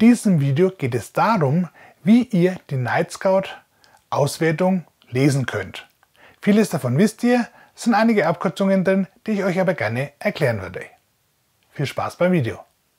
diesem Video geht es darum, wie ihr die Nightscout-Auswertung lesen könnt. Vieles davon wisst ihr, es sind einige Abkürzungen drin, die ich euch aber gerne erklären würde. Viel Spaß beim Video!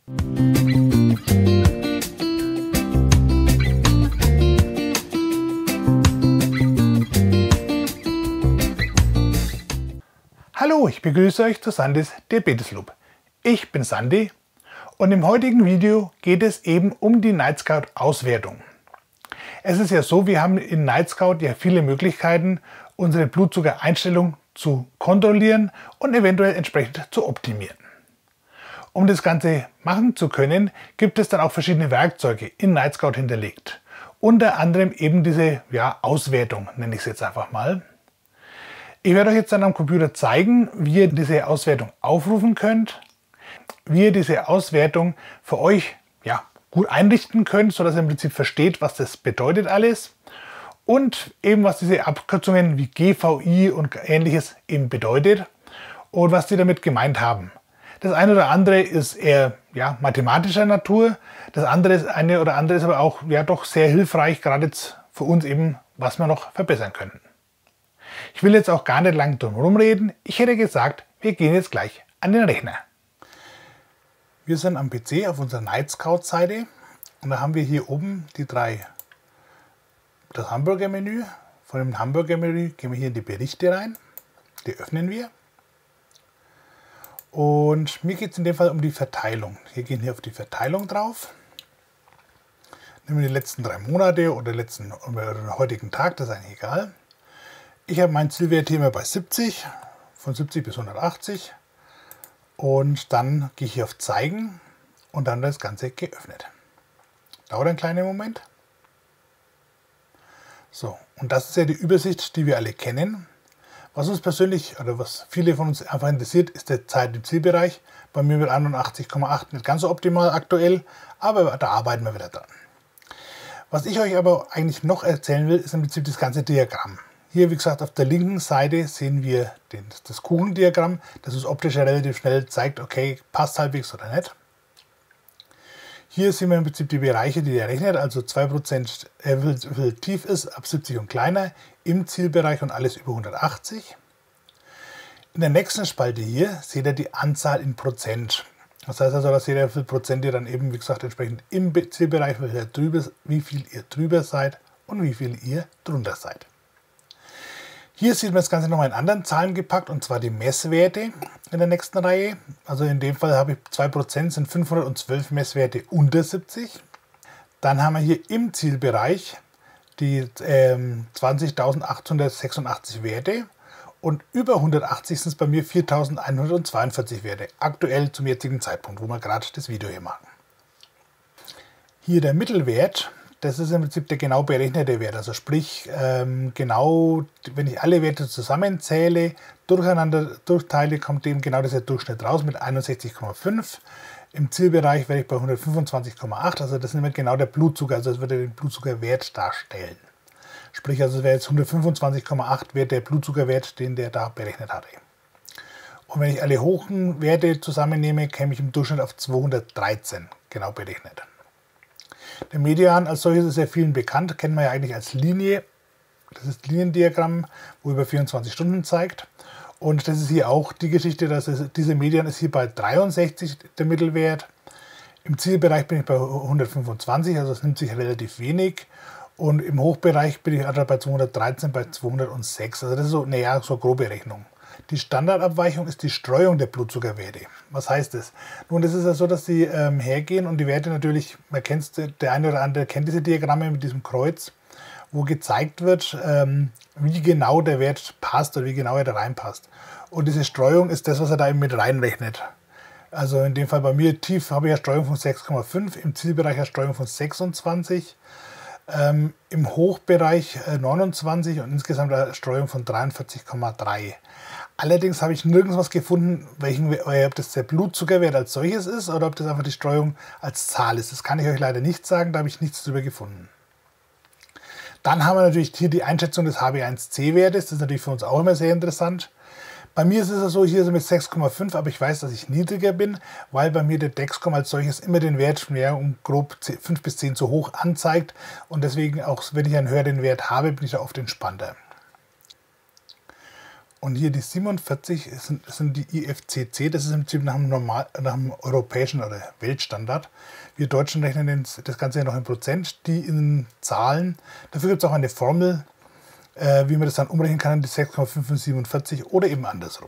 Hallo, ich begrüße euch zu Sandys Diabetes Loop. Ich bin Sandy und im heutigen Video geht es eben um die Nightscout-Auswertung. Es ist ja so, wir haben in Nightscout ja viele Möglichkeiten, unsere Blutzuckereinstellung zu kontrollieren und eventuell entsprechend zu optimieren. Um das Ganze machen zu können, gibt es dann auch verschiedene Werkzeuge in Nightscout hinterlegt. Unter anderem eben diese Auswertung, nenne ich es jetzt einfach mal. Ich werde euch jetzt dann am Computer zeigen, wie ihr diese Auswertung aufrufen könnt, wie ihr diese Auswertung für euch gut einrichten könnt, sodass ihr im Prinzip versteht, was das bedeutet alles und eben was diese Abkürzungen wie GVI und ähnliches eben bedeutet und was die damit gemeint haben. Das eine oder andere ist eher mathematischer Natur, das eine oder andere ist aber auch doch sehr hilfreich, gerade jetzt für uns eben, was wir noch verbessern können. Ich will jetzt auch gar nicht lang drum herum reden. Ich hätte gesagt, wir gehen jetzt gleich an den Rechner. Wir sind am PC auf unserer Nightscout-Seite und da haben wir hier oben das Hamburger-Menü. Von dem Hamburger-Menü gehen wir hier in die Berichte rein. Die öffnen wir. Und mir geht es in dem Fall um die Verteilung. Wir gehen hier auf die Verteilung drauf. Nehmen wir die letzten 3 Monate oder den heutigen Tag, das ist eigentlich egal. Ich habe meinen Zielwert hier immer bei 70, von 70 bis 180. Und dann gehe ich hier auf Zeigen und dann das Ganze geöffnet. Dauert einen kleinen Moment. So, und das ist ja die Übersicht, die wir alle kennen. Was uns persönlich, oder was viele von uns einfach interessiert, ist der Zeit im Zielbereich. Bei mir mit 81,8 nicht ganz so optimal aktuell, aber da arbeiten wir wieder dran. Was ich euch aber eigentlich noch erzählen will, ist im Prinzip das ganze Diagramm. Hier, wie gesagt, auf der linken Seite sehen wir das Kuchendiagramm, das uns optisch relativ schnell zeigt, okay, passt halbwegs oder nicht. Hier sehen wir im Prinzip die Bereiche, die er rechnet, also 2%, wie viel tief ist, ab 70 und kleiner, im Zielbereich und alles über 180. In der nächsten Spalte hier seht ihr die Anzahl in Prozent. Das heißt also, dass ihr wie viel Prozent ihr dann eben, wie gesagt, entsprechend im Zielbereich, wie viel ihr drüber seid und wie viel ihr drunter seid. Hier sieht man das Ganze nochmal in anderen Zahlen gepackt, und zwar die Messwerte in der nächsten Reihe. Also in dem Fall habe ich 2% sind 512 Messwerte unter 70. Dann haben wir hier im Zielbereich die 20.886 Werte und über 180 sind es bei mir 4.142 Werte, aktuell zum jetzigen Zeitpunkt, wo wir gerade das Video hier machen. Hier der Mittelwert. Das ist im Prinzip der genau berechnete Wert, also sprich, genau, wenn ich alle Werte zusammenzähle, durcheinander durchteile, kommt eben genau dieser Durchschnitt raus mit 61,5. Im Zielbereich werde ich bei 125,8, also das ist immer genau der Blutzucker, also das würde den Blutzuckerwert darstellen. Sprich, also es wäre jetzt 125,8 wäre der Blutzuckerwert, den der da berechnet hatte. Und wenn ich alle hohen Werte zusammennehme, käme ich im Durchschnitt auf 213, genau berechnet. Der Median als solches ist ja vielen bekannt, kennen wir ja eigentlich als Linie. Das ist das Liniendiagramm, wo über 24 Stunden zeigt. Und das ist hier auch die Geschichte, dass dieser Median ist hier bei 63 der Mittelwert. Im Zielbereich bin ich bei 125, also es nimmt sich relativ wenig. Und im Hochbereich bin ich bei 213, bei 206. Also das ist so eine grobe Rechnung. Die Standardabweichung ist die Streuung der Blutzuckerwerte. Was heißt das? Nun, das ist ja so, dass sie hergehen und die Werte natürlich, man kennt es, der eine oder andere kennt diese Diagramme mit diesem Kreuz, wo gezeigt wird, wie genau der Wert passt oder wie genau er da reinpasst. Und diese Streuung ist das, was er da eben mit reinrechnet. Also in dem Fall bei mir tief habe ich eine Streuung von 6,5, im Zielbereich eine Streuung von 26, im Hochbereich 29 und insgesamt eine Streuung von 43,3. Allerdings habe ich nirgends was gefunden, ob das der Blutzuckerwert als solches ist oder ob das einfach die Streuung als Zahl ist. Das kann ich euch leider nicht sagen, da habe ich nichts drüber gefunden. Dann haben wir natürlich hier die Einschätzung des HbA1c-Wertes, das ist natürlich für uns auch immer sehr interessant. Bei mir ist es so, hier mit 6,5, aber ich weiß, dass ich niedriger bin, weil bei mir der Dexcom als solches immer den Wert um grob 5 bis 10 zu hoch anzeigt und deswegen auch, wenn ich einen höheren Wert habe, bin ich da oft entspannter. Und hier die 47 sind die IFCC, das ist im Prinzip nach dem europäischen oder Weltstandard. Wir Deutschen rechnen das Ganze ja noch in Prozent, die in Zahlen. Dafür gibt es auch eine Formel, wie man das dann umrechnen kann, die 6,5 und 47 oder eben andersrum.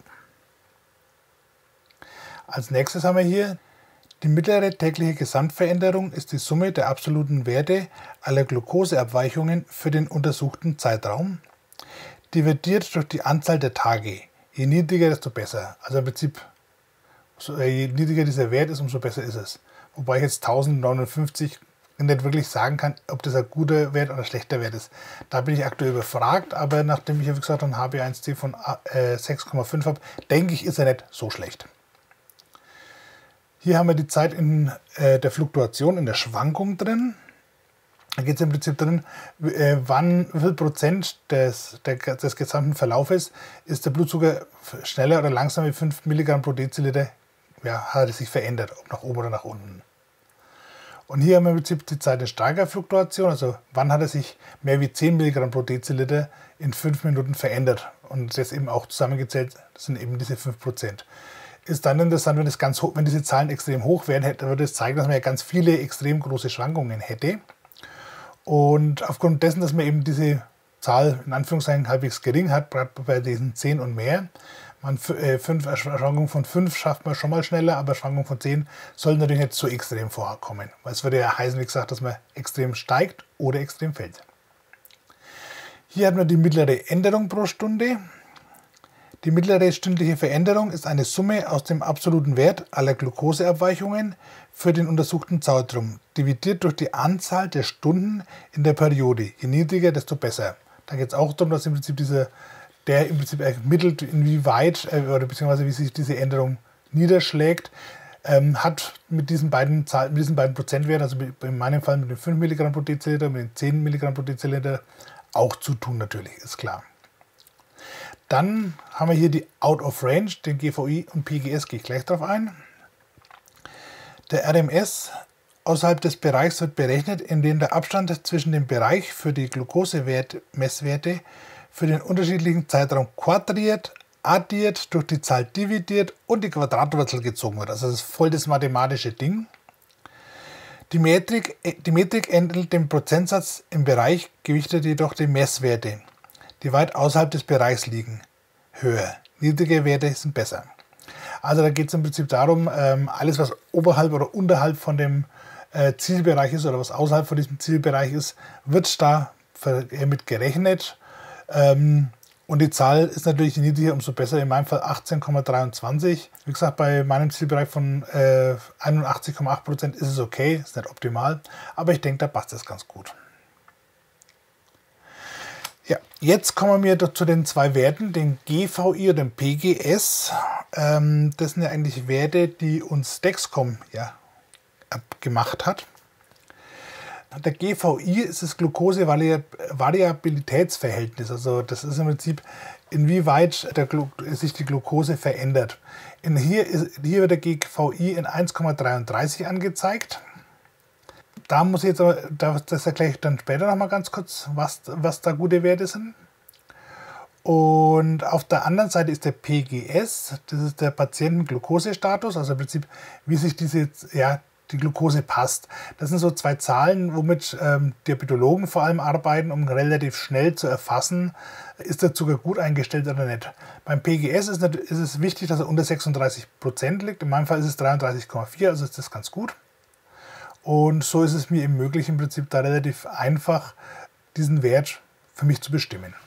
Als nächstes haben wir hier die mittlere tägliche Gesamtveränderung ist die Summe der absoluten Werte aller Glukoseabweichungen für den untersuchten Zeitraum, dividiert durch die Anzahl der Tage. Je niedriger, desto besser. Also im Prinzip, je niedriger dieser Wert ist, umso besser ist es. Wobei ich jetzt 1059 nicht wirklich sagen kann, ob das ein guter Wert oder ein schlechter Wert ist. Da bin ich aktuell überfragt, aber nachdem ich, wie gesagt, ein HbA1c von 6,5 habe, denke ich, ist er nicht so schlecht. Hier haben wir die Zeit in der Fluktuation, in der Schwankung drin. Da geht es im Prinzip drin, wie viel Prozent des gesamten Verlaufes ist der Blutzucker schneller oder langsamer mit 5 Milligramm pro Deziliter, ja, hat es sich verändert, ob nach oben oder nach unten. Und hier haben wir im Prinzip die Zeit in starker Fluktuation, also wann hat er sich mehr wie 10 Milligramm pro Deziliter in 5 Minuten verändert. Und das eben auch zusammengezählt, das sind eben diese 5%. Ist dann interessant, wenn diese Zahlen extrem hoch werden, würde es zeigen, dass man ja ganz viele extrem große Schwankungen hätte. Und aufgrund dessen, dass man eben diese Zahl in Anführungszeichen halbwegs gering hat, bei diesen 10 und mehr, Schwankungen von 5 schafft man schon mal schneller, aber Schwankungen von 10 sollen natürlich nicht so extrem vorkommen. Weil es würde ja heißen, wie gesagt, dass man extrem steigt oder extrem fällt. Hier hat man die mittlere Änderung pro Stunde. Die mittlere stündliche Veränderung ist eine Summe aus dem absoluten Wert aller Glukoseabweichungen für den untersuchten Zeitraum, dividiert durch die Anzahl der Stunden in der Periode. Je niedriger, desto besser. Da geht es auch darum, dass im Prinzip der im Prinzip ermittelt, inwieweit oder beziehungsweise wie sich diese Änderung niederschlägt, hat mit diesen beiden Prozentwerten, also in meinem Fall mit den 5 Milligramm pro Deziliter, mit den 10 Milligramm pro Deziliter auch zu tun natürlich, ist klar. Dann haben wir hier die Out of Range, den GVI und PGS, gehe ich gleich darauf ein. Der RMS außerhalb des Bereichs wird berechnet, indem der Abstand zwischen dem Bereich für die Glukosemesswerte für den unterschiedlichen Zeitraum quadriert, addiert, durch die Zahl dividiert und die Quadratwurzel gezogen wird. Also das ist voll das mathematische Ding. Die Metrik ähnelt dem Prozentsatz im Bereich, gewichtet jedoch die Messwerte, die weit außerhalb des Bereichs liegen, höher. Niedrige Werte sind besser. Also da geht es im Prinzip darum, alles was oberhalb oder unterhalb von dem Zielbereich ist oder was außerhalb von diesem Zielbereich ist, wird da mit gerechnet. Und die Zahl ist natürlich niedriger, umso besser. In meinem Fall 18,23. Wie gesagt, bei meinem Zielbereich von 81,8% ist es okay, ist nicht optimal, aber ich denke, da passt es ganz gut. Ja, jetzt kommen wir zu den zwei Werten, den GVI und dem PGS. Das sind ja eigentlich Werte, die uns Dexcom ja gemacht hat. Der GVI ist das Glukose-Variabilitätsverhältnis. Also das ist im Prinzip, inwieweit sich die Glukose verändert. Hier wird der GVI in 1,33 angezeigt. Da muss ich jetzt aber, das erkläre ich dann später noch mal ganz kurz, was da gute Werte sind. Und auf der anderen Seite ist der PGS, das ist der Patienten-Glukosestatus, also im Prinzip, wie sich die Glukose passt. Das sind so zwei Zahlen, womit Diabetologen vor allem arbeiten, um relativ schnell zu erfassen, ist der Zucker gut eingestellt oder nicht. Beim PGS ist es wichtig, dass er unter 36% liegt. In meinem Fall ist es 33,4, also ist das ganz gut. Und so ist es mir eben möglich, im Prinzip da relativ einfach diesen Wert für mich zu bestimmen.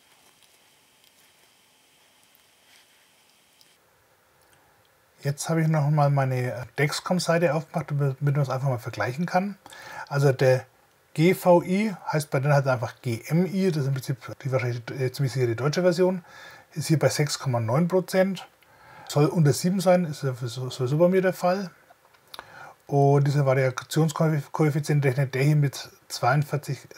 Jetzt habe ich noch mal meine Dexcom-Seite aufgemacht, damit man es einfach mal vergleichen kann. Also der GVI heißt bei denen halt einfach GMI, das ist im Prinzip wahrscheinlich ziemlich sicher die deutsche Version, ist hier bei 6,9%. Soll unter 7 sein, ist sowieso bei mir der Fall. Und dieser Variationskoeffizient rechnet der hier mit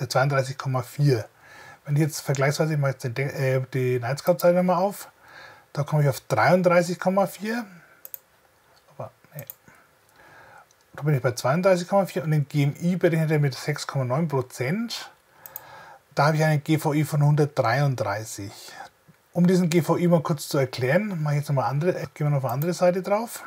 32,4. Wenn ich jetzt vergleichsweise, ich mache jetzt die Nightscout-Seite nochmal auf, Da komme ich auf 33,4. Aber nee. Da bin ich bei 32,4 und den GMI berechnet er mit 6,9%. Da habe ich einen GVI von 133. Um diesen GVI mal kurz zu erklären, mache ich jetzt nochmal gehen wir noch auf eine andere Seite drauf.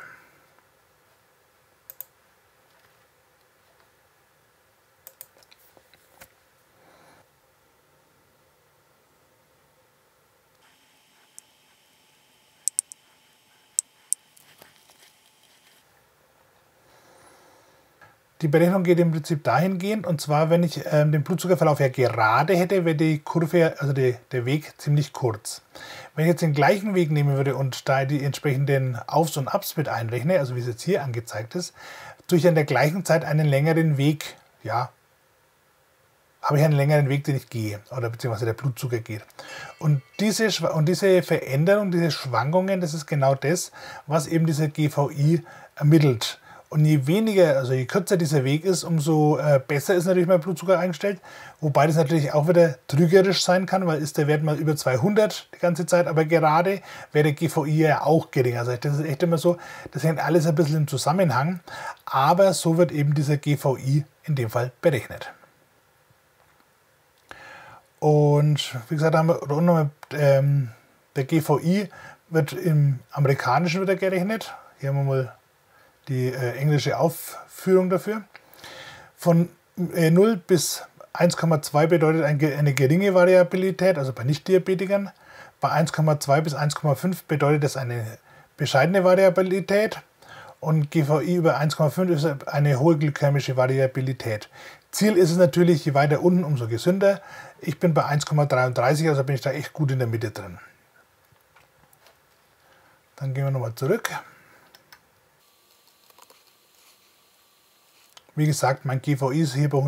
Die Berechnung geht im Prinzip dahingehend, und zwar, wenn ich den Blutzuckerverlauf ja gerade hätte, wäre die Kurve, also der Weg ziemlich kurz. Wenn ich jetzt den gleichen Weg nehmen würde und da die entsprechenden Aufs und Abs mit einrechne, also wie es jetzt hier angezeigt ist, tue ich an der gleichen Zeit einen längeren Weg, ja, habe ich einen längeren Weg, den ich gehe, oder beziehungsweise der Blutzucker geht. Und diese Veränderung, diese Schwankungen, das ist genau das, was eben dieser GVI ermittelt. Und je weniger, also je kürzer dieser Weg ist, umso besser ist natürlich mein Blutzucker eingestellt. Wobei das natürlich auch wieder trügerisch sein kann, weil ist der Wert mal über 200 die ganze Zeit, aber gerade wäre der GVI ja auch gering. Also das ist echt immer so, das hängt alles ein bisschen im Zusammenhang, aber so wird eben dieser GVI in dem Fall berechnet. Und wie gesagt, haben wir, der GVI wird im Amerikanischen wieder gerechnet. Hier haben wir mal die englische Aufführung dafür. Von 0 bis 1,2 bedeutet eine geringe Variabilität, also bei Nicht-Diabetikern. Bei 1,2 bis 1,5 bedeutet das eine bescheidene Variabilität. Und GVI über 1,5 ist eine hohe glykämische Variabilität. Ziel ist es natürlich, je weiter unten, umso gesünder. Ich bin bei 1,33, also bin ich da echt gut in der Mitte drin. Dann gehen wir nochmal zurück. Wie gesagt, mein GVI ist hier bei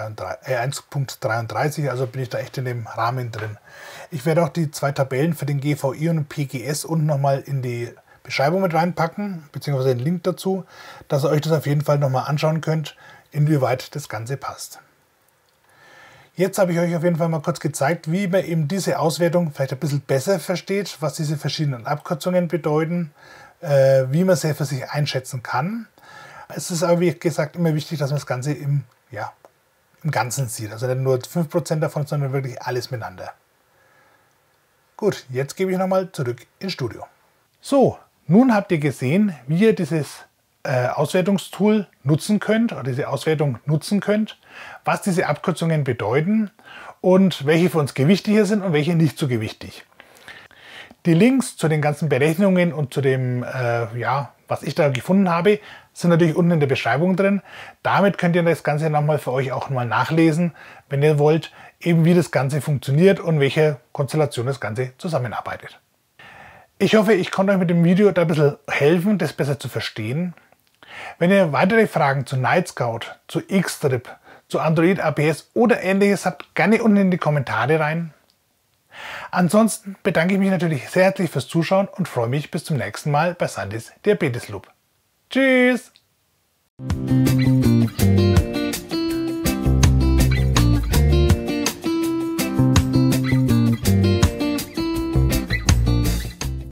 1,33, also bin ich da echt in dem Rahmen drin. Ich werde auch die zwei Tabellen für den GVI und den PGS unten nochmal in die Beschreibung mit reinpacken, beziehungsweise den Link dazu, dass ihr euch das auf jeden Fall nochmal anschauen könnt, inwieweit das Ganze passt. Jetzt habe ich euch auf jeden Fall mal kurz gezeigt, wie man eben diese Auswertung vielleicht ein bisschen besser versteht, was diese verschiedenen Abkürzungen bedeuten, wie man sie für sich einschätzen kann. Es ist aber, wie gesagt, immer wichtig, dass man das Ganze im Ganzen sieht. Also nicht nur 5% davon, sondern wirklich alles miteinander. Gut, jetzt gebe ich nochmal zurück ins Studio. So, nun habt ihr gesehen, wie ihr dieses Auswertungstool nutzen könnt oder diese Auswertung nutzen könnt, was diese Abkürzungen bedeuten und welche für uns gewichtiger sind und welche nicht so gewichtig. Die Links zu den ganzen Berechnungen und zu dem, was ich da gefunden habe, sind natürlich unten in der Beschreibung drin. Damit könnt ihr das Ganze nochmal für euch auch mal nachlesen, wenn ihr wollt, eben wie das Ganze funktioniert und welche Konstellation das Ganze zusammenarbeitet. Ich hoffe, ich konnte euch mit dem Video da ein bisschen helfen, das besser zu verstehen. Wenn ihr weitere Fragen zu Nightscout, zu X-Trip, zu Android APS oder ähnliches habt, gerne unten in die Kommentare rein. Ansonsten bedanke ich mich natürlich sehr herzlich fürs Zuschauen und freue mich bis zum nächsten Mal bei Sandys Diabetes Loop. Tschüss!